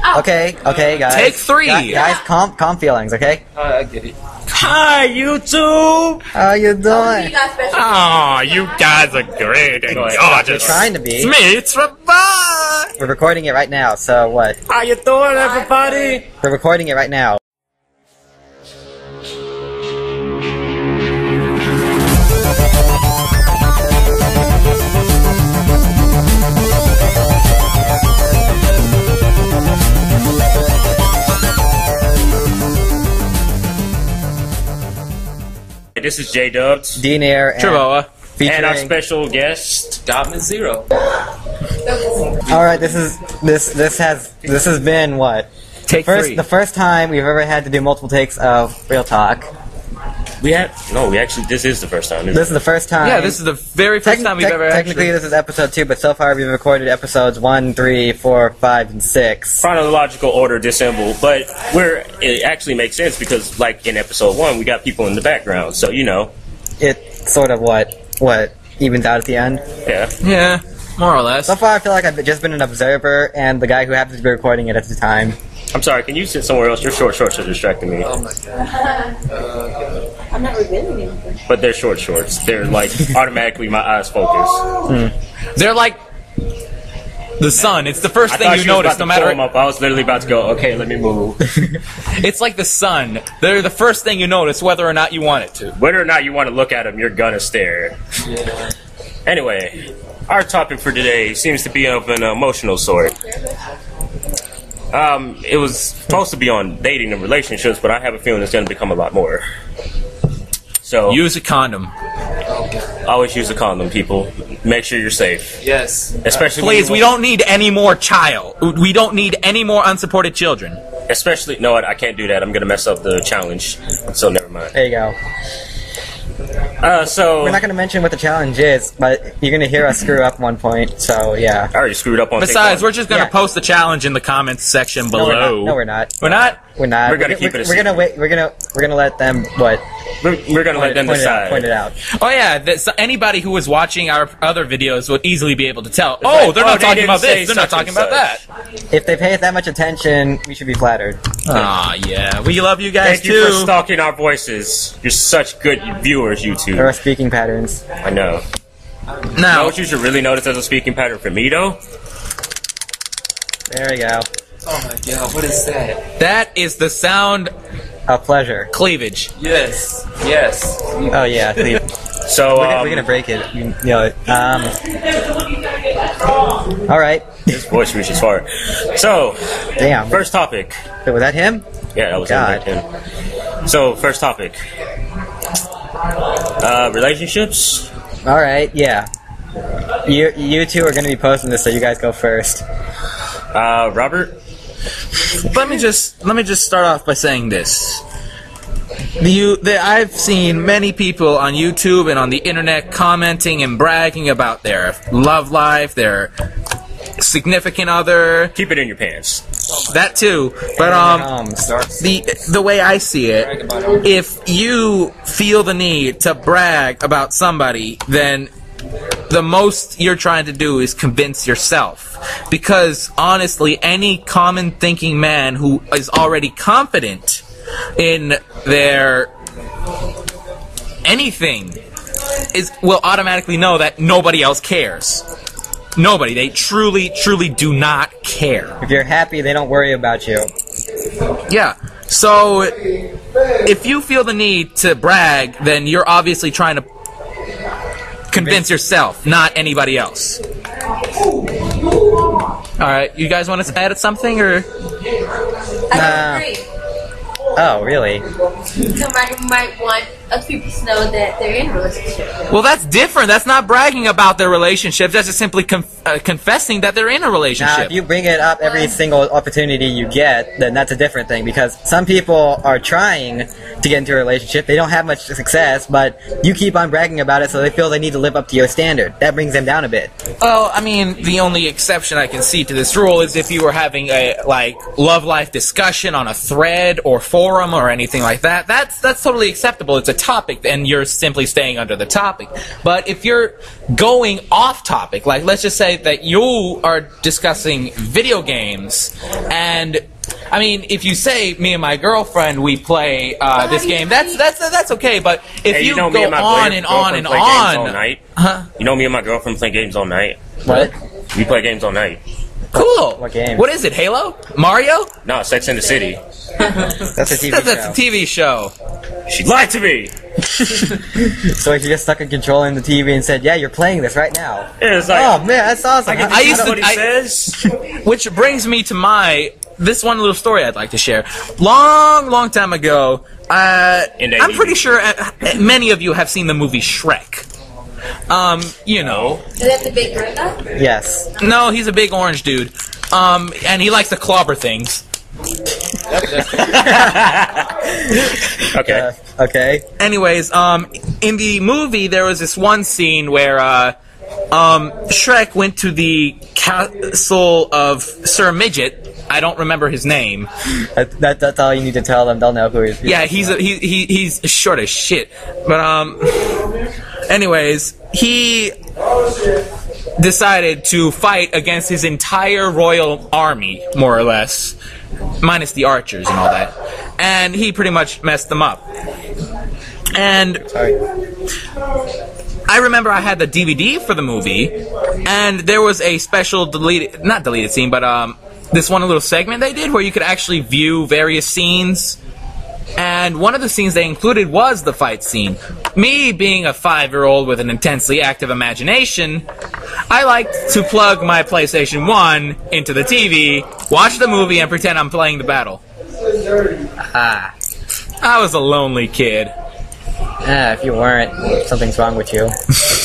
Okay, guys. Take 3. Guys, calm feelings, okay? I get it. Hi, YouTube. How you doing? Oh, you guys are great and gorgeous. We're trying to be. It's me, it's Rebecca. We're recording it right now, so what? How you doing, everybody? We're recording it right now. This is J-Dubs, DKnuerr, and TRIBOA, and our special guest, Dotmin 0. All right, this has been what? Take 3. The first time we've ever had to do multiple takes of Real Talk. this is the first time. This is the first time. Yeah, this is the very first time we've ever Technically, this is episode 2, but so far we've recorded episodes 1, 3, 4, 5, and 6. Chronological order dissembled, but it actually makes sense because, like in episode 1, we got people in the background, so you know. It sort of what evens out at the end. Yeah. Yeah, more or less. So far, I feel like I've just been an observer and the guy who happens to be recording it at the time. I'm sorry, can you sit somewhere else? Your shorts are distracting me. Oh my god. I'm not revealing anything. But they're shorts. They're like automatically my eyes focus. They're like the sun. It's the first thing you notice, no matter. I was literally about to go, okay, let me move. It's like the sun. They're the first thing you notice, whether or not you want it to. Whether or not you want to look at them, you're gonna stare. Yeah. Anyway, our topic for today seems to be of an emotional sort. It was supposed to be on dating and relationships, but I have a feeling it's going to become a lot more. So Use a condom. always use a condom, people. Make sure you're safe. Yes. Especially Please, we don't need any more We don't need any more unsupported children. Especially, no, I can't do that. I'm going to mess up the challenge. So never mind. There you go. So We're not going to mention what the challenge is, but you're going to hear us screw up one point, so yeah. I already screwed up on Besides, take we're one. just going to post the challenge in the comments section below. No, we're not. We're not? We're not. We're gonna keep it a We're gonna wait. We're gonna let them what? We're going to let them decide. Point it out. Oh yeah, so anybody who was watching our other videos would easily be able to tell. like, They're not they talking didn't about say this. They're not such talking and about that. such. If they pay it that much attention, we should be flattered. Aw, yeah. We love you guys Thank you for too. stalking our voices. You're such good viewers, you two. Or speaking patterns. I know. You know Now, what you should really notice as a speaking pattern for me, though? There we go. Oh my god, what is that? that is the sound A pleasure. cleavage. Yes. Yes. Oh yeah. Please. So, We're gonna break it. You know. All right. This voice reaches far. So, Damn. first topic. Wait, was that him? Yeah, that was God. him. So, first topic. Relationships. All right. Yeah. You two are gonna be posting this, so you guys go first. Robert. Let me just start off by saying this. I've seen many people on YouTube and on the internet commenting and bragging about their love life, their significant other, Keep it in your pants. that too. But the way I see it, if you feel the need to brag about somebody, then the most you're trying to do is convince yourself. Because honestly, any common thinking man who is already confident in their anything will automatically know that nobody else cares. Nobody. They truly do not care. If you're happy, they don't worry about you. Yeah. So if you feel the need to brag, then you're obviously trying to convince yourself, not anybody else. Alright, you guys want to add something, or? I agree. Oh, really? Somebody might want other people to know that they're in a relationship. Well, that's different. That's not bragging about their relationship. That's just simply confessing that they're in a Now, relationship. if you bring it up every single opportunity you get, then that's a different thing, because some people are trying to get into a relationship. They don't have much success, but you keep on bragging about it, so they feel they need to live up to your standard. That brings them down a bit. Well, I mean, the only exception I can see to this rule is if you were having a, love life discussion on a thread or forum or anything like that. That's totally acceptable. It's a topic, then you're simply staying under the topic. But if you're going off topic, like let's just say that you are discussing video games, and I mean, if you say me and my girlfriend we play this game, that's okay. But if you go on and on and on, you know, me and my girlfriend play games all night. What? We play games all night. Cool. What game? What is it? Halo? Mario? No, Sex and the City. That's a TV show. That's a TV show. She lied to me. So if you just stuck a controller in the TV and said, "Yeah, you're playing this right now." Yeah, it's like, oh man, that's awesome. I used to. what he says. Which brings me to this one little story I'd like to share. Long time ago, I'm pretty sure many of you have seen the movie Shrek. You know. Is that the big red guy? Yes. No, he's a big orange dude. And he likes to clobber things. Okay. Okay. Anyways, in the movie there was this one scene where Shrek went to the castle of Sir Midget. I don't remember his name. That's all you need to tell them. They'll know who he is. Yeah, he's short as shit. But anyways, he decided to fight against his entire royal army, more or less, minus the archers and all that. And he pretty much messed them up. And I remember I had the DVD for the movie, and there was a special not deleted scene, but this one little segment they did where you could actually view various scenes. And one of the scenes they included was the fight scene. Me, being a 5-year-old with an intensely active imagination, I liked to plug my PlayStation 1 into the TV, watch the movie, and pretend I'm playing the battle. I was a lonely kid. If you weren't, something's wrong with you.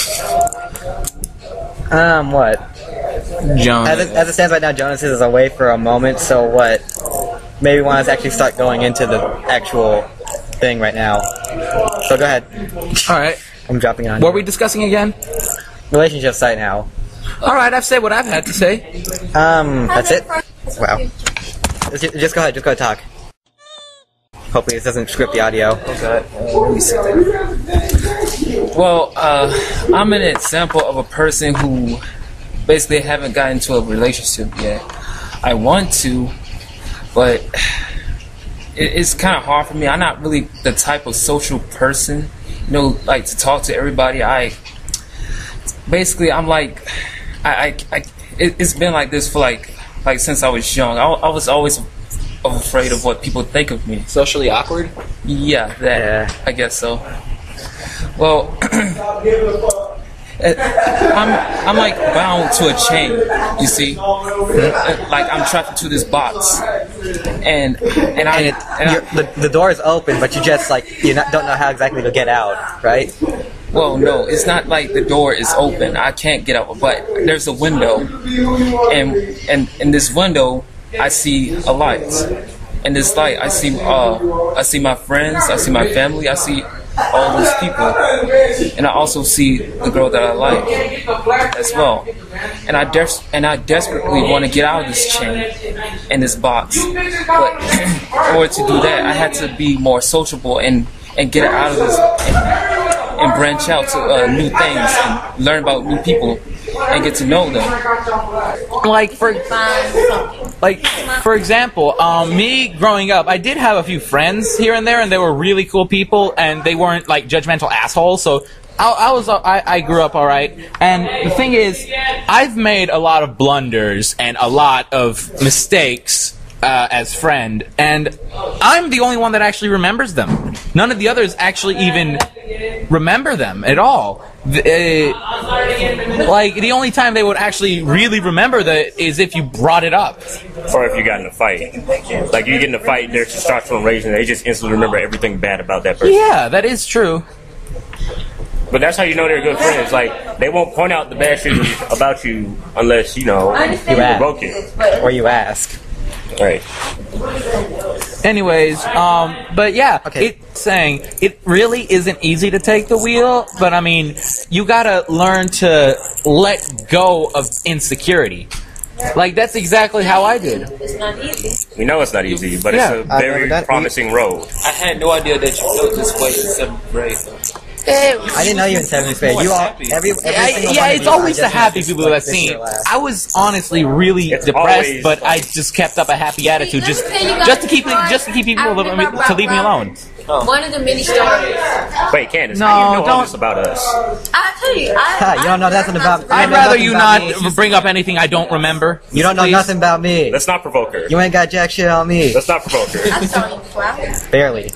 What? Jonas. As it stands right now, Jonas is away for a moment, so what? Maybe want us to actually start going into the actual thing right now. So go ahead. Alright. I'm dropping on. What were we discussing again? Relationship site now. Alright, I've said what I've had to say. That's it? Wow. Just go ahead, talk. Hopefully this doesn't script the audio. Okay. Let me see. Well, I'm an example of a person who basically haven't gotten into a relationship yet. I want to, but it's kind of hard for me. I'm not really the type of social person, you know, like to talk to everybody. I'm like, it's been like this for like since I was young. I was always afraid of what people think of me. Socially awkward? Yeah, Yeah. I guess so. Well, I'm like bound to a chain, you see. Like I'm trapped into this box, and the door is open, but you just don't know how exactly to get out, right? Well, no, it's not like the door is open. I can't get out, but there's a window, and in this window, I see a light. In this light, I see my friends, I see my family, I see all those people, and I also see the girl that I like as well. And I desperately want to get out of this chain and this box, but in order to do that, I had to be more sociable and get out of this and branch out to new things and learn about new people and get to know them. For example, me growing up, I did have a few friends here and there, and they were really cool people, and they weren't like judgmental assholes. So I grew up all right. And the thing is, I've made a lot of blunders and a lot of mistakes as friend, and I'm the only one that actually remembers them. None of the others actually even remember them at all. Like, the only time they would actually really remember that is if you brought it up. Or if you got in a fight. Like, you get in a fight, there's testosterone raised, and they just instantly remember everything bad about that person. Yeah, that is true. But that's how you know they're good friends. Like, they won't point out the bad shit about you unless, you provoke it. Or you ask. Right. Anyways, but yeah, okay. It's saying it really isn't easy to take the wheel, but I mean, you gotta learn to let go of insecurity. Like, that's exactly how I did. It's not easy. We know it's not easy, but Yeah. it's a very promising road. I had no idea that you felt this way in 7th grade. I didn't know you in 7th grade. You all, every single Yeah, one of it's you, always I the just happy noticed, people like, that I've this seen. year last. I was honestly really It's depressed, always- but I just kept up a happy attitude, just Let me tell you guys to keep a story. people I to remember leave me about alone. One of the many stories. Wait, Candace, No, how do you know all don't- this about us? I tell you, You don't know nothing about- I'd know rather nothing you about not me. bring up anything I don't remember. You don't know please. nothing about me. Let's not provoke her. You ain't got jack shit on me. Let's not provoke her. I saw you before. Barely.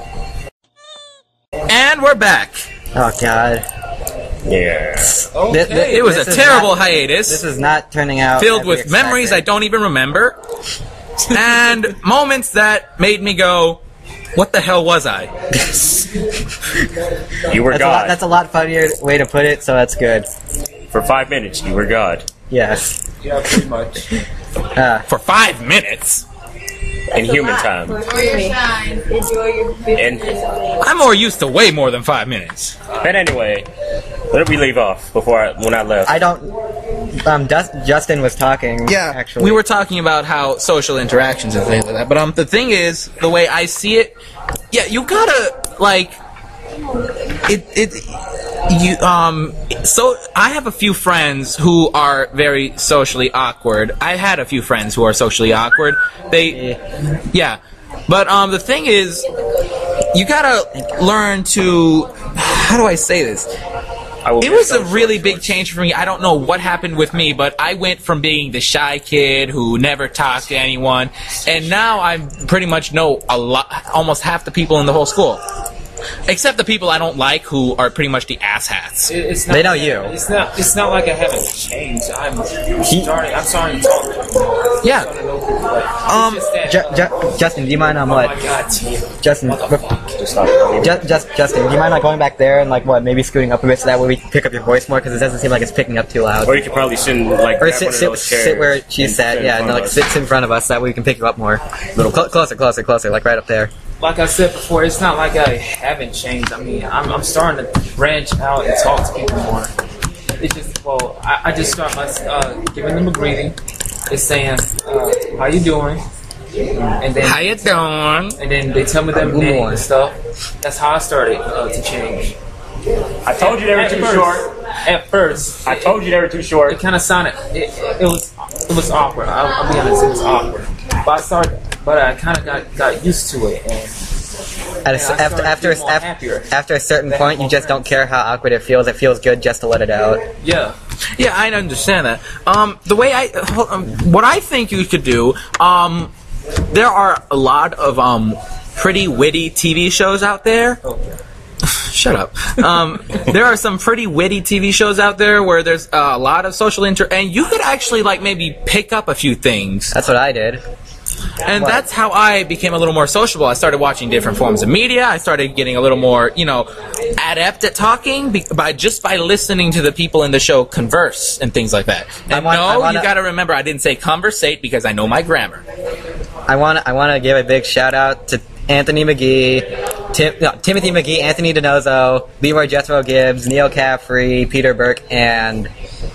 And we're back. Oh god. Yeah. It was a terrible hiatus. This is not turning out filled as we with memories I expected. don't even remember, and moments that made me go, "What the hell was I?" You were God. That's a lot funnier way to put it, so that's good. For 5 minutes, you were God. Yes. Yeah, pretty much. For 5 minutes. In human time. Enjoy your shine. Enjoy your And, I'm more used to way more than 5 minutes. but anyway, where did we leave off when I left? I don't. Justin was talking. Actually, we were talking about how social interactions and things like that. But the thing is, the way I see it, yeah, you gotta like So I have a few friends who are very socially awkward. I had a few friends who are socially awkward. Yeah. But the thing is, you gotta learn to. How do I say this? It was a really big change for me. I don't know what happened with me, but I went from being the shy kid who never talked to anyone, and now I pretty much know almost half the people in the whole school. Except the people I don't like, who are pretty much the asshats. It's not, They know you. It's not like I haven't changed. I'm starting to talk. Yeah. Justin, do you mind Oh what? my God, Tim. Justin, Justin, do you mind like going back there and like what? Maybe scooting up a bit so that way we can pick up your voice more because it doesn't seem like it's picking up too loud. Or you could probably sit in, like, Or grab one of those sit chairs where she and sat. sit Yeah, in and front like of us. sit in front of us so that way we can pick you up more. Little closer, like right up there. Like I said before, it's not like I haven't changed. I mean, I'm starting to branch out and talk to people more. It's just, well, I just start by giving them a greeting. It's saying, how you doing? And then How you doing? And then they tell me their name and stuff. That's how I started to change. I told you they were too short. At first, I told you they were too short. it kind of sounded. It was awkward. I'll be honest, it was awkward. But I kind of got used to it. And After a certain point, you just don't care how awkward it feels. It feels good just to let it out. yeah. Yeah, I understand that. The way what I think you could do, there are a lot of pretty witty TV shows out there. Shut up. There are some pretty witty TV shows out there where there's a lot of social and you could actually like maybe pick up a few things. That's what I did. And that's how I became a little more sociable. I started watching different forms of media. I started getting a little more, adept at talking by listening to the people in the show converse and things like that. And you got to remember, I didn't say conversate because I know my grammar. I want to give a big shout out to Anthony McGee, Timothy McGee, Anthony DiNozzo, Leroy Jethro Gibbs, Neil Caffrey, Peter Burke, and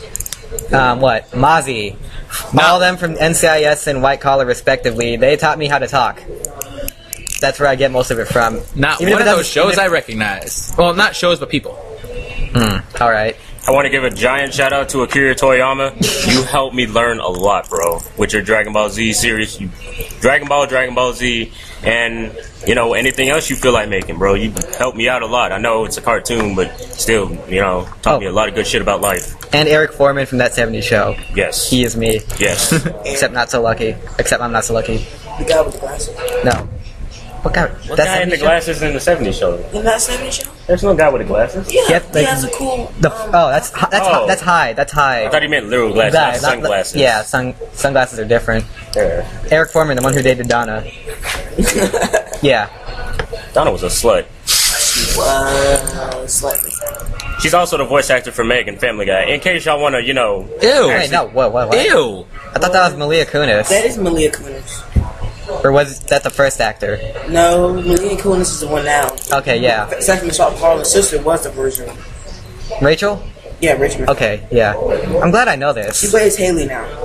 Mozzie. All of them from NCIS and White Collar, respectively. They taught me how to talk. That's where I get most of it from. Not Even one if of it those shows I recognize. Well, not shows, but people. All right. I want to give a giant shout out to Akira Toriyama. You helped me learn a lot, bro, with your Dragon Ball Z series. Dragon Ball Z, and anything else you feel like making, bro. You helped me out a lot. I know it's a cartoon, but still, taught me a lot of good shit about life. And Eric Foreman from That 70s Show. Yes. He is me. Yes. Except not so lucky. Except I'm not so lucky. The guy with the glasses. No. What guy? What guy in the glasses in the 70s show? In that 70s show? There's no guy with the glasses. Yeah, Yep, he has a cool... that's high. That's high. I thought he meant literal glasses, not sunglasses. Yeah, sunglasses are different. Yeah. Eric Foreman, the one who dated Donna. Yeah. Donna was a slut. Slightly. She's also the voice actor for Meg and Family Guy. In case y'all want to, Ew. Wait, no, what? Ew. I thought that was Malia Kunis. That is Malia Kunis. Or was that the first actor? No, Malia Kunis is the one now. Okay, yeah. Second Shot Harlan's sister was the version. Rachel? Yeah, Rachel. Okay, yeah. I'm glad I know She this. plays Haley now.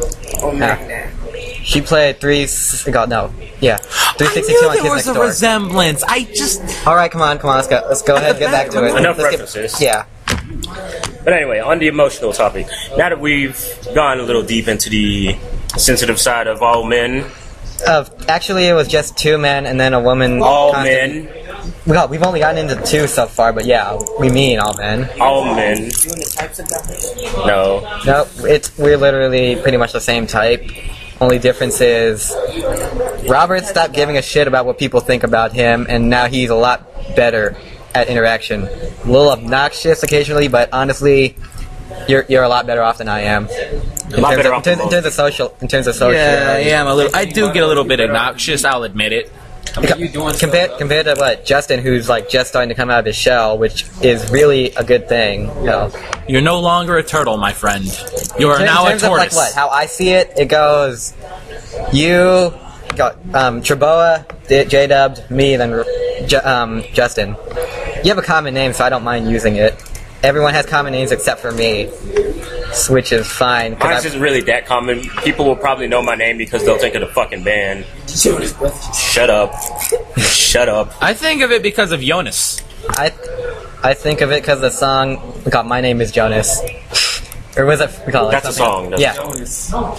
on Mac. She played 362 I on knew Kids there was Next a Door. resemblance. I just... All right, come on, let's go ahead and get back to it. Enough Let's references. Yeah. But anyway, on the emotional topic, now that we've gone a little deep into the sensitive side of all men, Actually, it was just 2 men and then a woman. all men, We've only gotten into 2 so far, but yeah, we mean all men. all men, Doing the types of guys. no. No, we're literally pretty much the same type. Only difference is Robert stopped giving a shit about what people think about him, and now he's a lot better at interaction. A little obnoxious occasionally, but honestly, you're a lot better off than I am. In terms of social. Yeah, I am a little... I do get a little bit obnoxious, I'll admit it. Compared to what Justin, who's like just starting to come out of his shell, which is really a good thing. You know. You're no longer a turtle, my friend. You are now a In terms of like tortoise. what, how I see it, it goes you got TRIBOA, J-Dubbed, me, then Justin. You have a common name, so I don't mind using it. Everyone has common names except for me, which is fine. Mine isn't really that common. People will probably know my name because they'll think of the fucking band. Shut up. Shut up. I think of it because of Jonas. I think of it because the song got My Name is Jonas. Or was it? We call it That's a song. That's yeah. a song.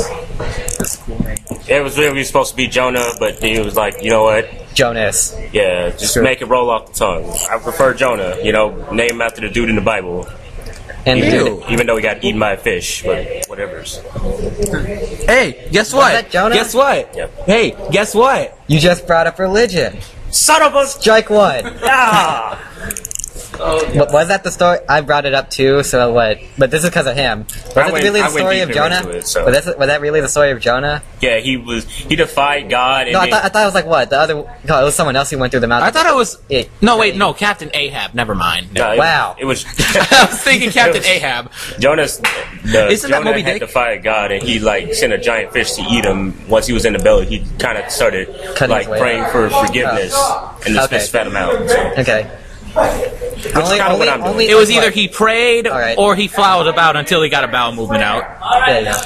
It was really supposed to be Jonah, but he was like, you know what? Jonas. Yeah, just make it roll off the tongue. I prefer Jonah, name after the dude in the Bible. And Even though he got eaten by a fish, but whatever's. Hey, guess what? that Jonah? Guess what? Yep. Hey, guess what? you just brought up religion. Son of a... Strike one. Ah! Was that the story? I brought it up too, so what? But this is because of him. Was it really the story of Jonah? Was that really the story of Jonah? Yeah, he defied God. And No, I thought it was like what? No, it was someone else who went through the mountain. I thought it was... It- No, wait, no, Captain Ahab. Never mind. No. Wow. It was... I was thinking Captain Ahab. Isn't Isn't that Jonah Moby had Dick? defied God, and he sent a giant fish to eat him. Once he was in the belly, he kind of started Cutting his way praying for forgiveness, and the Okay. fish fed him out. So. Okay. kinda what I'm doing. It was either he prayed Alright. or he flowed about until he got a bowel movement out. Yeah.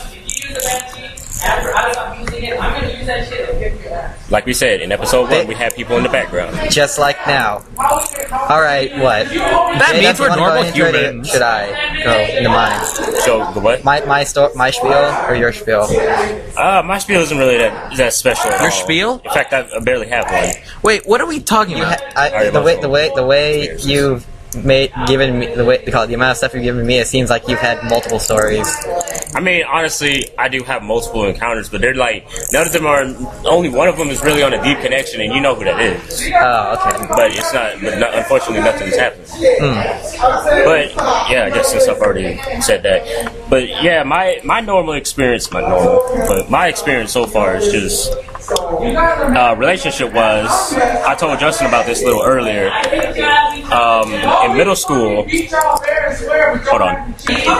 Like we said, in episode 1, we had people in the background. Just like now. Alright, what? That means we're normal humans. Should I go into mine? So, the what? My spiel or your spiel? My spiel isn't really that special at all. Your spiel? In fact, I barely have one. Wait, what are we talking about? The way you've given me the amount of stuff you've given me, it seems like you've had multiple stories. I mean, honestly, I do have multiple encounters, but they're none of them are. Only one of them is really on a deep connection, and you know who that is. Oh, okay. But it's not. Unfortunately, nothing's happened. But yeah, I guess since I've already said that. But yeah, my normal experience, but my experience so far is just. Relationship was. I told Justin about this a little earlier. In middle school. Hold on.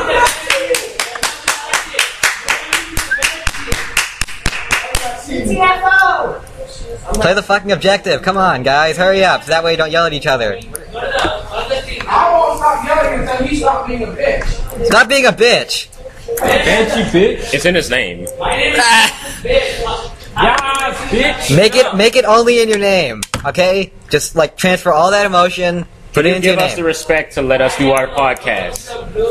Play the fucking objective. Come on, guys, hurry up. So that way you don't yell at each other. I won't stop yelling until he stops being a bitch. Stop being a bitch. Fancy bitch. It's in his name. Yes, bitch. Make it only in your name, okay? Just transfer all that emotion, put it into your Give us the name. respect to let us do our podcast.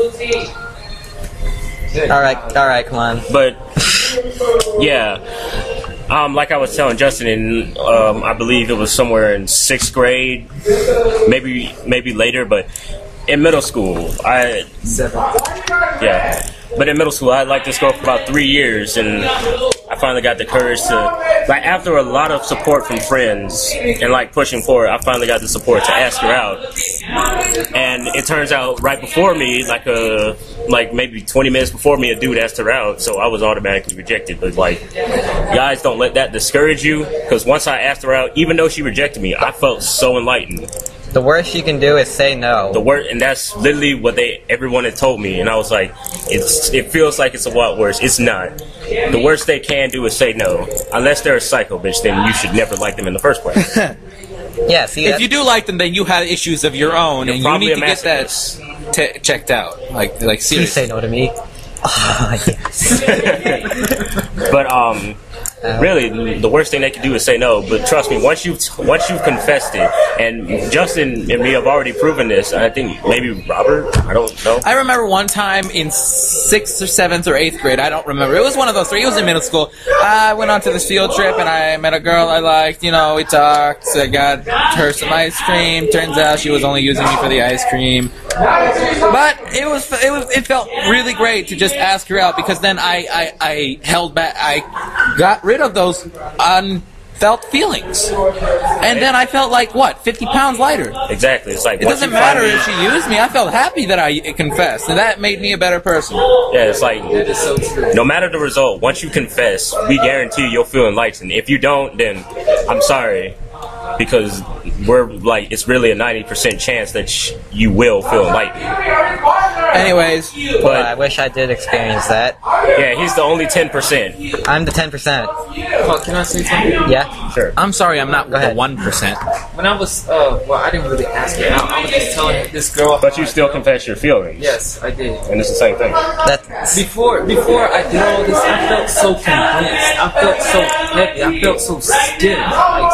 All right, come on. But yeah, like I was telling Justin, I believe it was somewhere in 6th grade, maybe later, but in middle school, But in middle school, I had liked this girl for about 3 years, and I finally got the courage to, after a lot of support from friends and pushing forward, I finally got the support to ask her out. And it turns out right before me, maybe 20 minutes before me, a dude asked her out, so I was automatically rejected. But guys, don't let that discourage you, because once I asked her out, even though she rejected me, I felt so enlightened. The worst you can do is say no. And that's literally what everyone had told me, and I was like, it feels like it's a lot worse. It's not. The worst they can do is say no, unless they're a psycho bitch. Then you should never like them in the first place. Yeah, see, if you do like them, then you have issues of your own, and you need to get that checked out. Please Seriously. say no to me. Yes. But really, the worst thing they can do is say no. But trust me, once you've confessed it, and Justin and me have already proven this. I think maybe Robert. I don't know. I remember one time in 6th or 7th or 8th grade. I don't remember. It was one of those three. It was in middle school. I went on to this field trip and I met a girl I liked. You know, we talked. I got her some ice cream. Turns out she was only using me for the ice cream. But it felt really great to just ask her out, because then I held back. I got rid of those unfelt feelings, and then I felt like 50 pounds lighter. Exactly. It's like It doesn't matter if she used me. I felt happy that I confessed, and that made me a better person. Yeah, it's like That is so true. no matter the result, once you confess, we guarantee you'll feel enlightened. If you don't, then I'm sorry, because it's really a 90% chance that you will feel enlightened. Anyways, Well, I wish I did experience that. Yeah, he's the only 10%. I'm the 10%. Oh, can I say something? Yeah? Sure. I'm sorry, I'm not Go ahead. the 1%. When I was, I didn't really ask her out. I was just telling this girl. But you still confess your feelings. Yes, I did. And it's the same thing. That's Before I did all this, I felt so convinced. I felt so heavy. I felt so stiff, like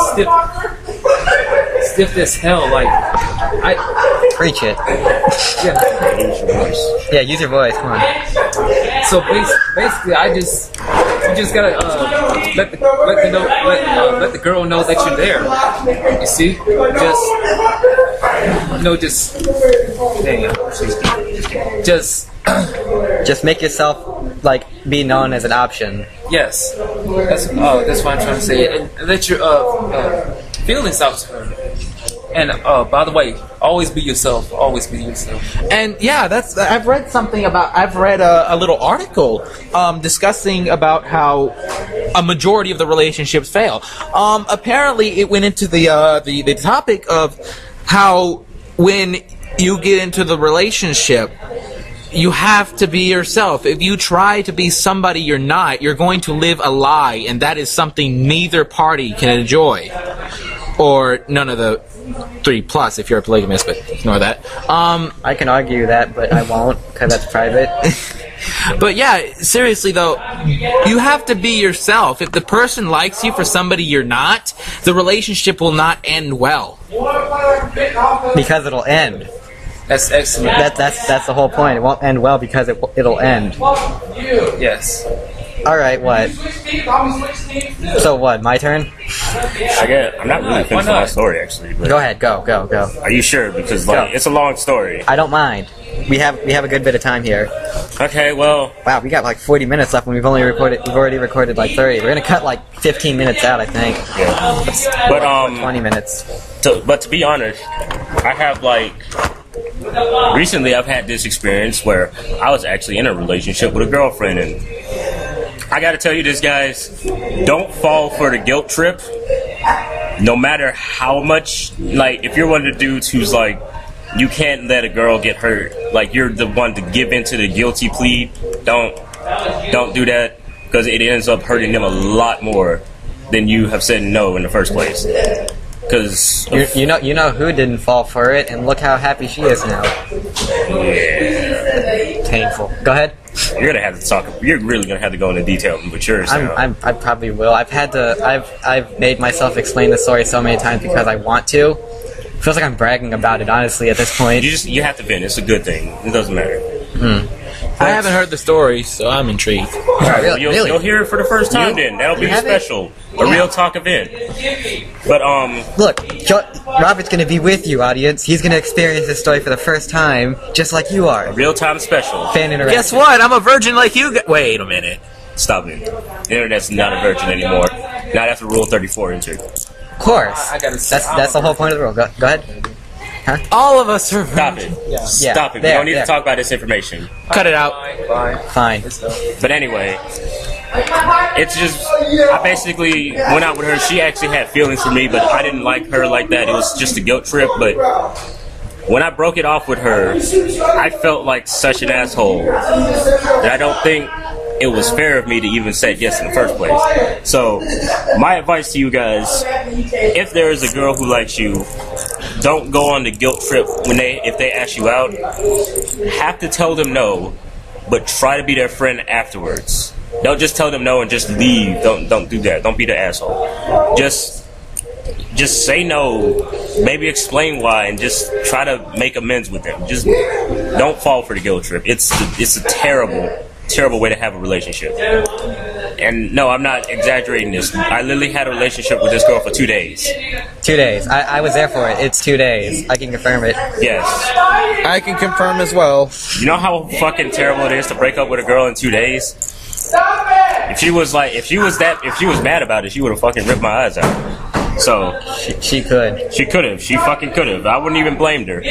stiff as hell. Like preach it. yeah. Yeah, use your voice. Come on. So basically, you just gotta let the girl know that you're there. You see, Just make yourself be known as an option. yes. That's what I'm trying to say. And let your feelings out to her. And by the way, always be yourself. Always be yourself. And yeah, I've read a little article discussing about how a majority of the relationships fail. Apparently, it went into the topic of how when you get into the relationship, you have to be yourself. If you try to be somebody you're not, you're going to live a lie, and that is something neither party can enjoy. Or none of the 3+ if you're a polygamist, but ignore that. I can argue that, but I won't, because that's private. But yeah, seriously though, you have to be yourself. If the person likes you for somebody you're not, the relationship will not end well. Because it'll end. That's excellent. That's the whole point. It won't end well because it'll end. Yes. Alright, what? So what, my turn? I'm not really finished my story, actually. But Go ahead, go. Are you sure? Because Go. it's a long story. I don't mind. We have a good bit of time here. Okay, well, Wow, we got 40 minutes left when we've already recorded 30. We're gonna cut 15 minutes out, I think. yeah. But 20 minutes. But to be honest, I have recently I've had this experience where I was actually in a relationship with a girlfriend, and I gotta tell you this, guys, don't fall for the guilt trip. No matter how much, if you're one of the dudes who's you can't let a girl get hurt, you're the one to give into the guilty plea, don't do that, because it ends up hurting them a lot more than you have said no in the first place. Because You know who didn't fall for it, and look how happy she is now. yeah, Painful. Go ahead. you're gonna have to talk. You're really gonna have to go into detail with yours now. I probably will. I've made myself explain the story so many times because I want to. Feels like I'm bragging about it, honestly, at this point. You have to vent. It's a good thing. It doesn't matter. I haven't heard the story, so I'm intrigued. Really? You'll hear it for the first time. Then that'll be haven't? special. A real talk event. But Look, Robert's gonna be with you, audience. He's gonna experience this story for the first time, just like you are. real time special. Fan interaction. Guess what? I'm a virgin like you. Wait a minute. Stop it. The internet's not a virgin anymore. Not after Rule 34 entered. Of course. I gotta say, That's the whole point of the rule. Go ahead. All of us are Stop virgins. it. Stop it. We there, don't need there. to talk about this information. Cut it out. Fine. But anyway, it's just, I basically went out with her. She actually had feelings for me, but I didn't like her like that. It was just a guilt trip. But when I broke it off with her, I felt like such an asshole that I don't think it was fair of me to even say yes in the first place. So, my advice to you guys, if there is a girl who likes you, don't go on the guilt trip if they ask you out. Have to tell them no. but try to be their friend afterwards. Don't just tell them no and just leave. Don't do that. Don't be the asshole. Just say no. Maybe explain why, and just try to make amends with them. Just don't fall for the guilt trip. It's a terrible way to have a relationship. And no, I'm not exaggerating this. I literally had a relationship with this girl for 2 days. 2 days. I was there for it. It's 2 days. I can confirm it. Yes. I can confirm as well. You know how fucking terrible it is to break up with a girl in 2 days? If she was mad about it, she would have fucking ripped my eyes out. So she could. She could have. She fucking could have. I wouldn't even blame her.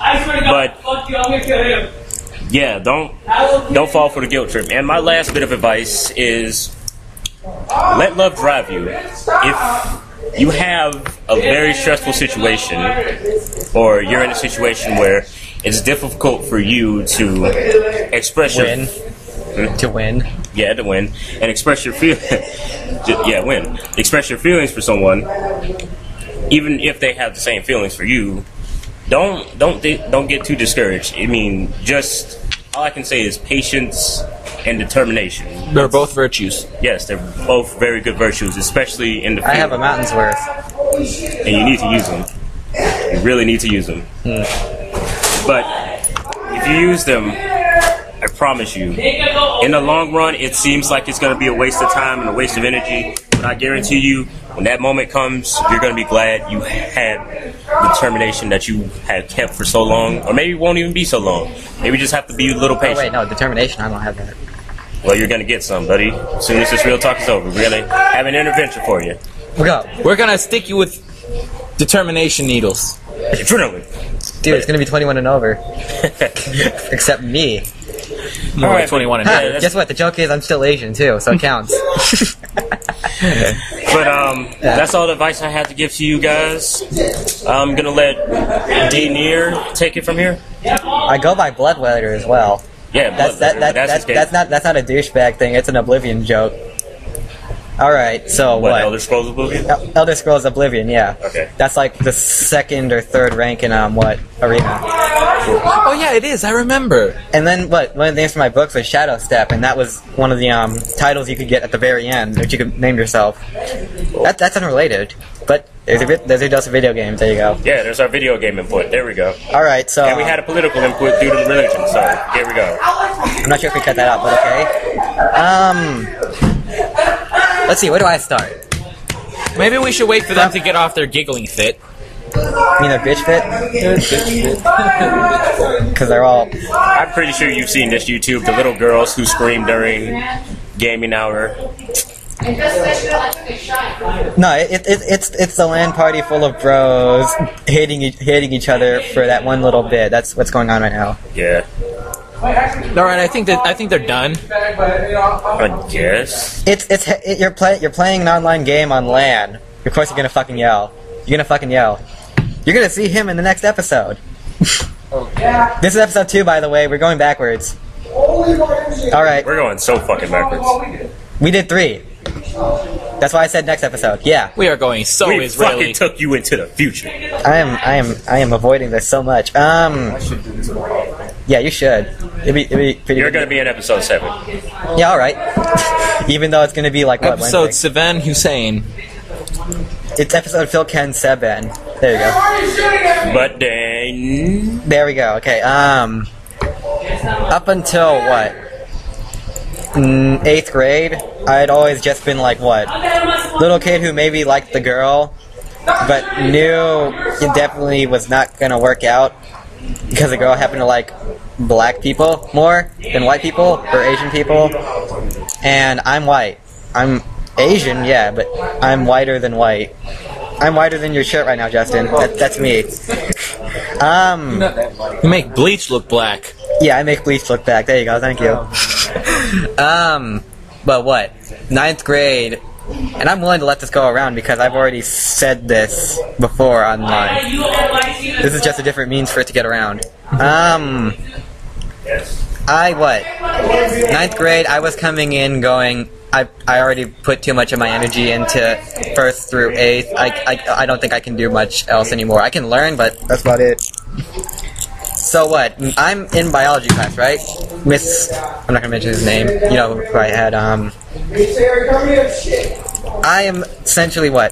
But yeah, don't fall for the guilt trip. And my last bit of advice is let love drive you. If you have a very stressful situation, or you're in a situation where it's difficult for you to express to win. Yeah, to win and express your win. Express your feelings for someone, even if they have the same feelings for you. Don't get too discouraged. I mean, just all I can say is patience and determination. They're both virtues. Yes, they're both very good virtues, especially in the field. I have a mountain's worth, and you need to use them. You really need to use them. But if you use them, I promise you, in the long run, it seems like it's going to be a waste of time and a waste of energy. But I guarantee you, when that moment comes, you're going to be glad you had the determination that you had kept for so long. Or maybe it won't even be so long. Maybe you just have to be a little patient. Oh, wait, no, determination, I don't have that. Well, you're going to get some, buddy. As soon as this real talk is over, we're going to have an intervention for you. We're going to stick you with determination needles. Adrenaline. Dude, it's going to be 21 and over. Except me. More like 21 and over. Guess what? The joke is I'm still Asian, too, so it counts. But that's all the advice I had to give to you guys. I'm gonna let DKnuerr take it from here. I go by Bloodweather as well. Yeah, that's not a douchebag thing. It's an Oblivion joke. All right, so what? Elder Scrolls Oblivion? Elder Scrolls Oblivion, yeah. Okay. That's like the second or third rank in Arena. Oh yeah, it is. I remember. And then one of the names for my books was Shadow Step, and that was one of the titles you could get at the very end, which you could name yourself. That's unrelated, but there's a dose of video games. There you go. Yeah, there's our video game input. There we go. All right, so. And we had a political input due to religion, so here we go. I'm not sure if we cut that out, but okay. Let's see. Where do I start? Maybe we should wait for them to get off their giggling fit. You mean their bitch fit? Because they're all... I'm pretty sure you've seen this YouTube, the little girls who scream during gaming hour. No, it's the LAN party full of bros hating each other for that one little bit. That's what's going on right now. Yeah. All right, I think they're done. I guess. You're playing an online game on LAN. Of course, you're gonna fucking yell. You're gonna see him in the next episode. This is episode 2, by the way. We're going backwards. Alright. We're going so fucking backwards. We did 3. That's why I said next episode. Yeah. We are going so we Israeli. Fucking took you into the future. I am avoiding this so much. Yeah, you should. It'd be pretty You're good. gonna be in episode 7. Yeah, alright. Even though it's gonna be like what, Episode Wednesday? 7, Hussein. It's episode Phil Ken Seben. There you go. But then... There we go. Okay. Up until what? 8th grade, I'd always just been like what? Little kid who maybe liked the girl, but knew it definitely was not gonna work out because the girl happened to like black people more than white people or Asian people. And I'm white. I'm Asian, yeah, but I'm whiter than white. I'm whiter than your shirt right now, Justin. That's me. You make Bleach look black. Yeah, I make Bleach look back. There you go. Thank you. But what? 9th grade, and I'm willing to let this go around because I've already said this before online. This is just a different means for it to get around. 9th grade, I was coming in going, I already put too much of my energy into 1st through 8th. I don't think I can do much else anymore. I can learn, but that's about it. So what? I'm in biology class, right? Miss, I'm not gonna mention his name. You know who I had. I am essentially what?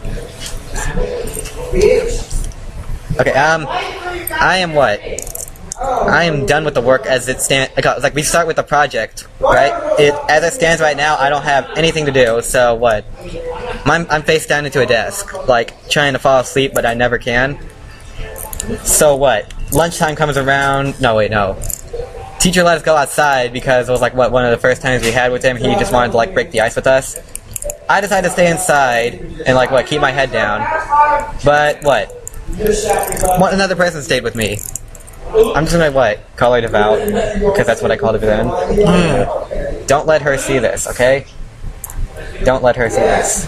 Okay. I am what? I am done with the work as it stands. Like we start with the project, right? As it stands right now, I don't have anything to do. So what? I'm face down into a desk, like trying to fall asleep, but I never can. So what? Lunchtime comes around. No, wait, no. Teacher let us go outside because it was like what, one of the first times we had with him. He just wanted to like break the ice with us. I decided to stay inside and like what, keep my head down. But what? Another person stayed with me. I'm just gonna what? Call her devout because that's what I called her then. Don't let her see this, okay? Don't let her see this.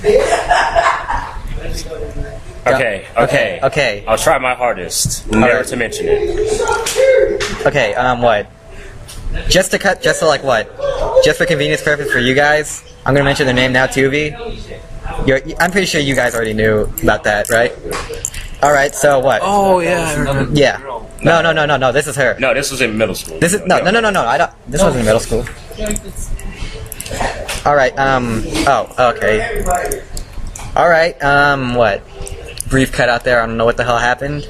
Okay. I'll try my hardest never to mention it. Okay, what? Just to like what? Just for convenience purpose for you guys, I'm gonna mention their name now, Tuvi. I'm pretty sure you guys already knew about that, right? Alright, so what? Oh, yeah, I remember. Yeah. No, this is her. No, this was in middle school. This is, no, I don't, this wasn't in middle school. Alright, oh, okay. Alright, what? Brief cut out there, I don't know what the hell happened.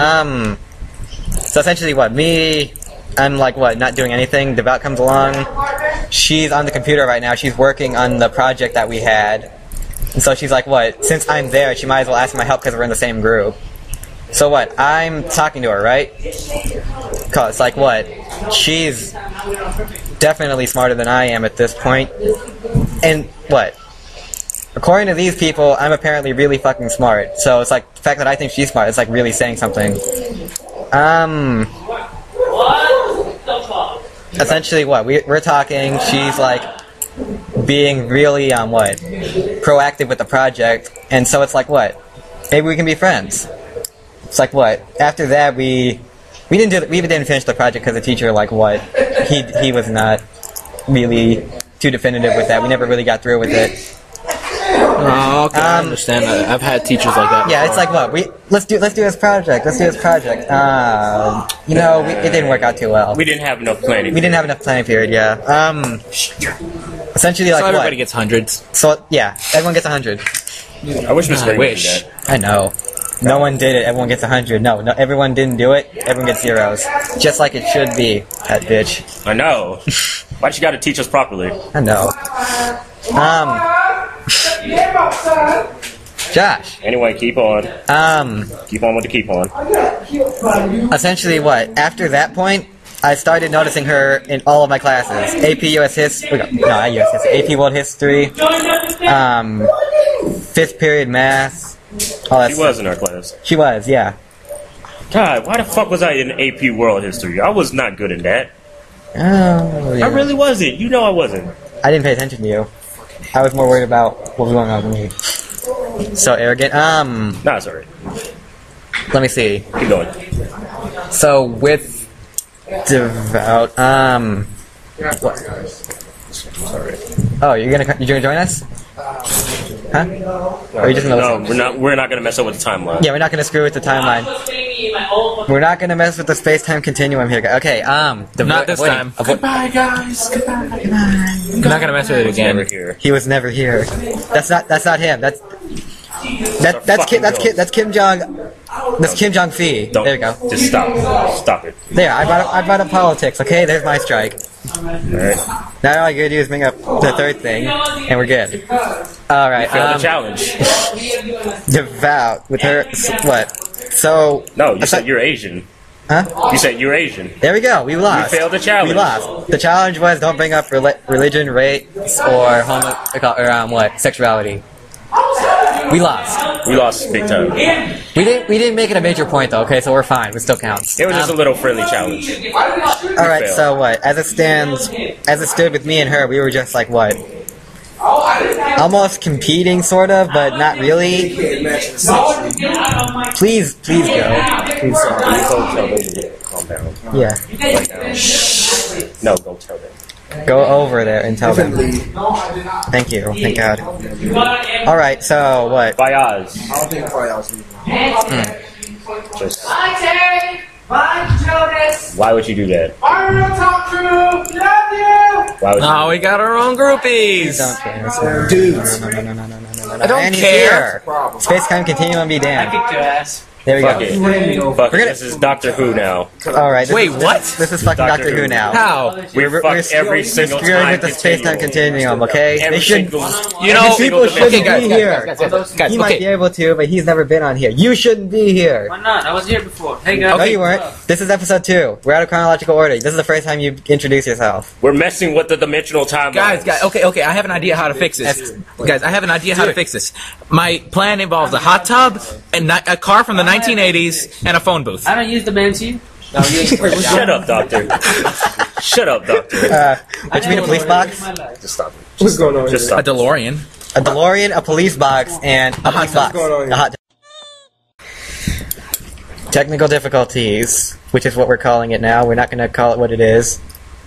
So essentially what, I'm like what, not doing anything, Devout comes along, she's on the computer right now, she's working on the project that we had, and so she's like what, since I'm there, she might as well ask my help because we're in the same group. So what, I'm talking to her, right? Cause like what, she's definitely smarter than I am at this point, and what? According to these people, I'm apparently really fucking smart. So it's like the fact that I think she's smart, it's like really saying something. Essentially what? We're talking, she's like being really what? Proactive with the project, and so it's like what? Maybe we can be friends. It's like what? After that we didn't finish the project because the teacher like what? He was not really too definitive with that. We never really got through with it. Oh, okay, I understand that. I've had teachers like that. Yeah, it's like what? Let's do this project. You know, it didn't work out too well. We didn't have enough planning. We didn't have enough planning period. Yeah. Essentially, like so everybody what? gets hundreds. So yeah, everyone gets 100. I wish Miss Ray wish. did that. I know. No one did it. Everyone gets 100. No, everyone didn't do it. Everyone gets zeros, just like it should be. That bitch. I know. Why'd you gotta teach us properly? I know. Josh. Anyway, keep on. Keep on with the keep on. Essentially, what? After that point, I started noticing her in all of my classes. AP US History. No, not US History. AP World History. 5th period Math. All that She was in our class. She was, yeah. God, why the fuck was I in AP World History? I was not good in that. Oh, yeah. I really wasn't. You know I wasn't. I didn't pay attention to you. I was more worried about what was going on with me. So arrogant. Nah, it's alright. Let me see. Keep going. So with Devout, what? Oh, you're gonna join us? Huh? Or are you just gonna listen? No, we're not gonna mess up with the timeline. Yeah, we're not gonna screw with the timeline. We're not gonna mess with the space-time continuum here. Okay, not this time. Goodbye, guys. Goodbye. I'm not gonna mess with it again. Never here. he was never here. That's not him. That's Kim Jong. That's Kim Jong Fee. Don't, There you go. Just stop it. There, I brought up politics. Okay, there's my strike. Alright. Now all I gotta do is bring up the third thing, and we're good. All right. Fail the challenge. Devout with her. What? So. No, you said you're Asian. Huh? You said you're Asian. There we go. We lost. We failed the challenge. We lost. The challenge was don't bring up religion, race, or sexuality. We lost. We lost big time. We didn't make it a major point though. Okay, so we're fine. It still counts. It was just a little friendly challenge. All right. So what? As it stood with me and her, we were just like what? Almost competing, sort of, but not really. Please go. Please Calm down. Yeah. Right now. No, go tell them. Go over there and tell them. Thank you. Thank God. All right. So what? Bayaz. I don't think Fayaz leaving. Just Bye, Jonas. Why would you do that? Our real talk crew. Love you. Why would you? Oh, we got our own groupies. Dudes. No. I don't And he's care. here. Space-time continuum be damned. Kicked your ass. There we Fuck go. it. Fuck it. This is Doctor Who now. All right. Wait, what? This is fucking Doctor Doctor Who Who. now. How? We fucked every single screwing time with the space-time continuum, okay? Every They should. single. You know, People shouldn't okay, guys, be guys, here. guys, He might be okay. able to, but he's never been on here. You shouldn't be here. Why not? I was here before. Hey guys. No, you weren't. This is episode 2. We're out of chronological order. This is the first time you introduce yourself. We're messing with the dimensional timeline. Guys, okay, I have an idea how to fix this. Guys, I have an idea how to fix this. My plan involves a hot tub, and a car from the 1980s, and a phone booth. I don't use the Banshee. Shut up, Doctor. Shut up, Doctor. What you mean, a police box? Just stop it. What's going on? Just A stop. DeLorean. A DeLorean, a police box, and a police box. going on here? A hot Technical difficulties, which is what we're calling it now. We're not going to call it what it is.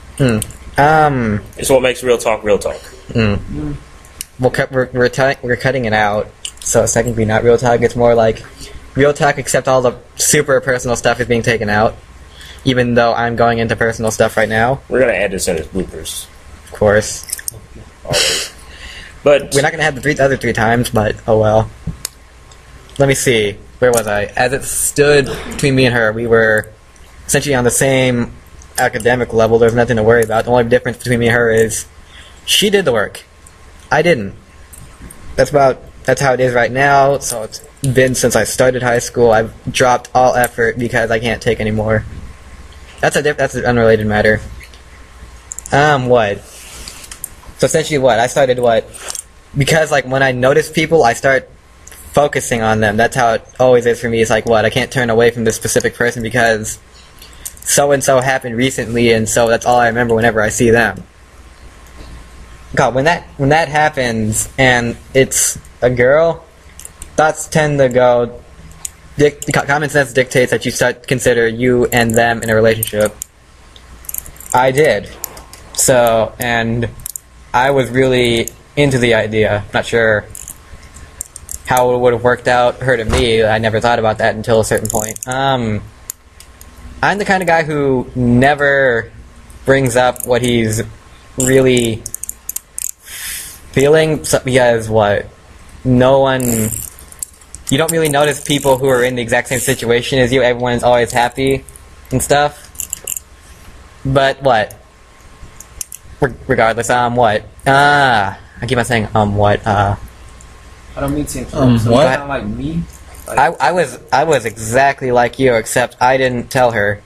It's what makes real talk real talk. We're cutting it out, so it's technically not real talk. It's more like real talk, except all the super personal stuff is being taken out. Even though I'm going into personal stuff right now, We're gonna add this in as bloopers. of course. Always. But We're not going to have the other 3 times, but oh well. Let me see. Where was I? As it stood between me and her, we were essentially on the same academic level. There's nothing to worry about. The only difference between me and her is she did the work. I didn't. That's how it is right now. So it's been since I started high school. I've dropped all effort because I can't take anymore. That's an unrelated matter. What? So essentially what? I started what? Because like when I notice people, I start focusing on them. That's how it always is for me. It's like what? I can't turn away from this specific person because so and so happened recently, and so that's all I remember whenever I see them. God, when that happens and it's a girl, thoughts tend to go. Common sense dictates that you start to consider you and them in a relationship. I did. So, and I was really into the idea. Not sure how it would have worked out her to me. I never thought about that until a certain point. I'm the kind of guy who never brings up what he's really feeling, because what? No one... You don't really notice people who are in the exact same situation as you. Everyone is always happy and stuff. But what? Regardless, what? I keep on saying, what? I don't mean to what? sound like me. I was exactly like you, except I didn't tell her.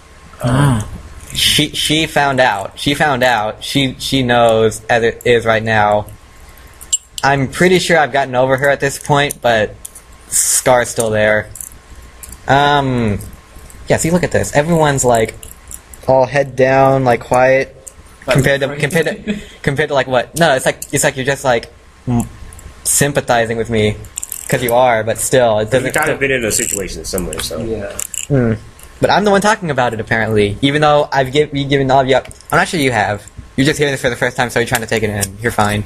She found out. She found out. She knows as it is right now. I'm pretty sure I've gotten over her at this point, but scar's still there. Yeah, see, look at this. Everyone's like all head down, like quiet, compared to like what? No, it's like you're just like sympathizing with me because you are, but still, it doesn't. you've kind of been in a situation somewhere, so Yeah. But I'm the one talking about it, apparently. Even though I've given all of you up. I'm not sure you have. You're just hearing this for the first time, so you're trying to take it in. You're fine.